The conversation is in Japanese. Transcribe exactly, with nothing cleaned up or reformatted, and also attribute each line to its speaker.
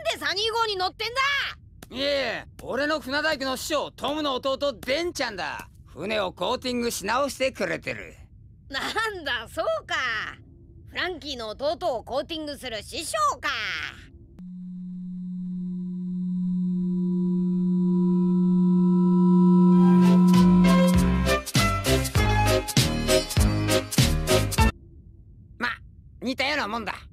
Speaker 1: でサニー号に乗ってんだ。
Speaker 2: いえ、俺の船大工の師匠トムの弟デンちゃんだ。船をコーティングし直してくれてる。
Speaker 1: なんだそうか。フランキーの弟をコーティングする師匠か。
Speaker 2: ま、似たようなもんだ。